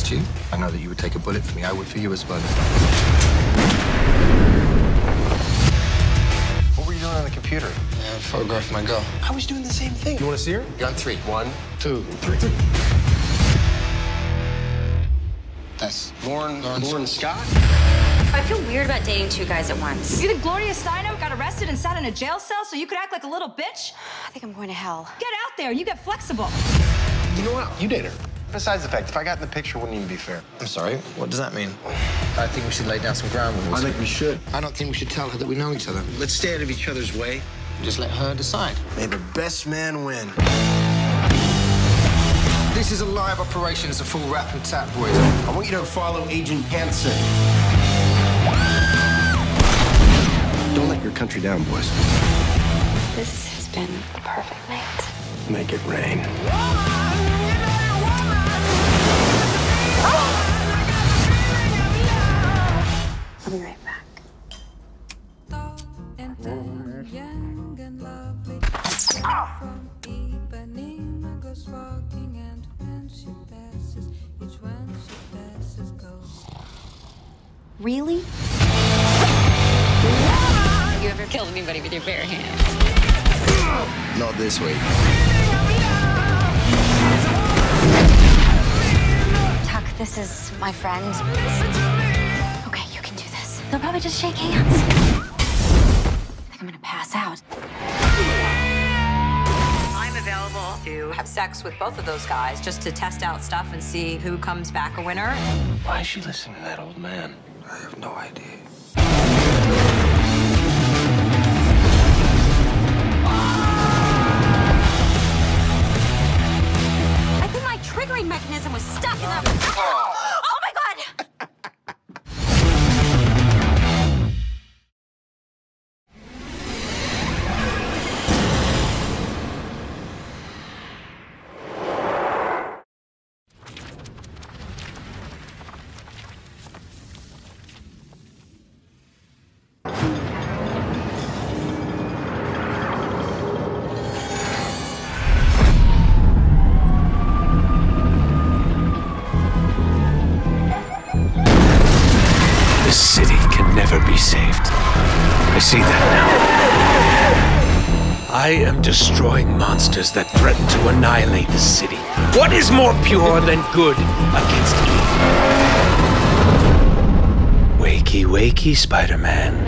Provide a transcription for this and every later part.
protect you. I know that you would take a bullet for me. I would for you as well. What were you doing on the computer? Yeah, I photographed my girl. I was doing the same thing. You want to see her? You're on 3. 1, 2, 3. That's Lauren Scott? I feel weird about dating 2 guys at once. You think Gloria Steinem got arrested and sat in a jail cell so you could act like a little bitch? I think I'm going to hell. Get out there, you get flexible. You know what? You date her. Besides the fact, if I got in the picture, it wouldn't even be fair. I'm sorry, what does that mean? I think we should lay down some ground rules. I think we should. I don't think we should tell her that we know each other. Let's stay out of each other's way. Just let her decide. May the best man win. This is a live operation. It's a full rap and tap, boys. I want you to follow Agent Hansen. Don't let your country down, boys. This has been a perfect night. Make it rain. I'll be right back. Really? You ever killed anybody with your bare hands? Not this week. Tuck, this is my friend. Okay, you can do this. They'll probably just shake hands. I think I'm gonna pass out. I'm available to have sex with both of those guys just to test out stuff and see who comes back a winner. Why is she listening to that old man? I have no idea. I think my triggering mechanism was stuck in the... Oh my God! This city can never be saved. I see that now. I am destroying monsters that threaten to annihilate the city. What is more pure than good against evil? Wakey, wakey, Spider-Man.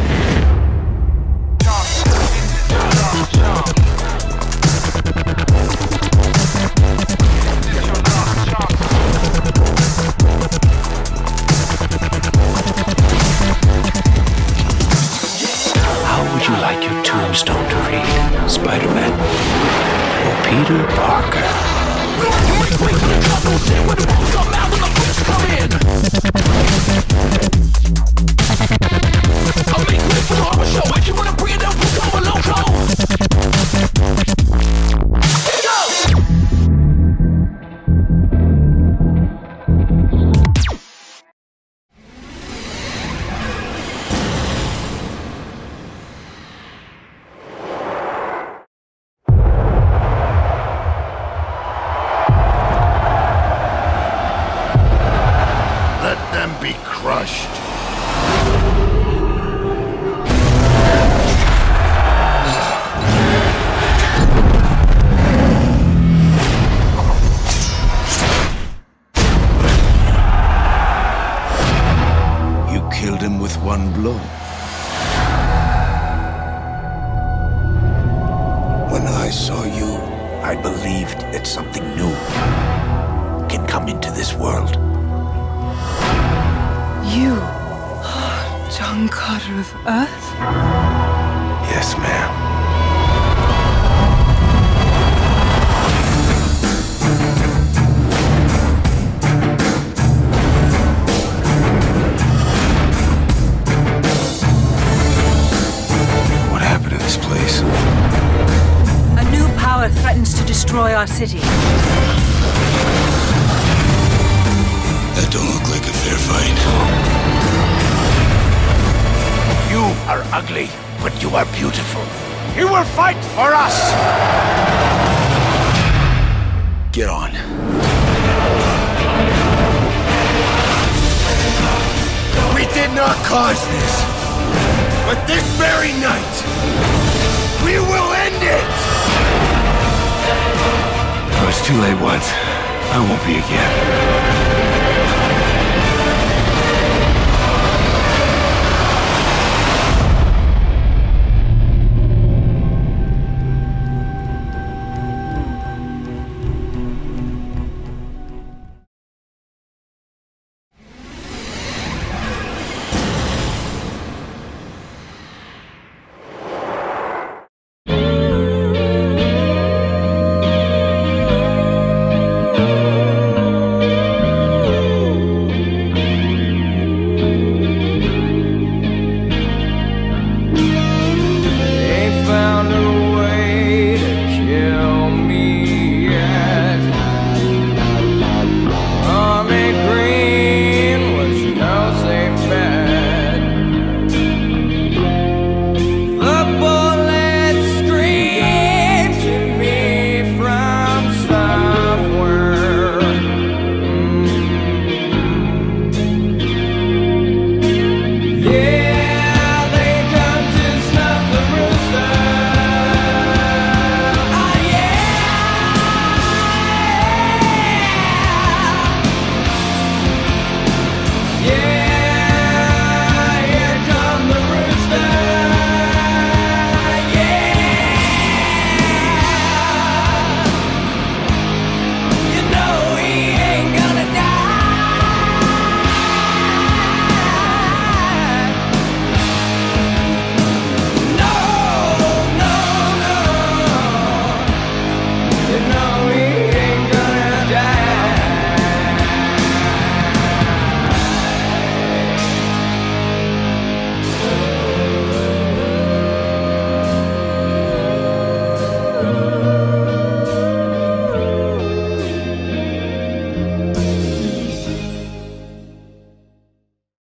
How would you like your tombstone to read? Spider-Man or Peter Parker? Let them be crushed. You killed him with one blow. When I saw you, I believed that something new can come into this world. You are John Carter of Earth? Yes, ma'am. What happened to this place? A new power threatens to destroy our city. That don't look like a fair fight. You are ugly, but you are beautiful. You will fight for us! Get on. did not cause this. But this very night, we will end it! I was too late once. I won't be again.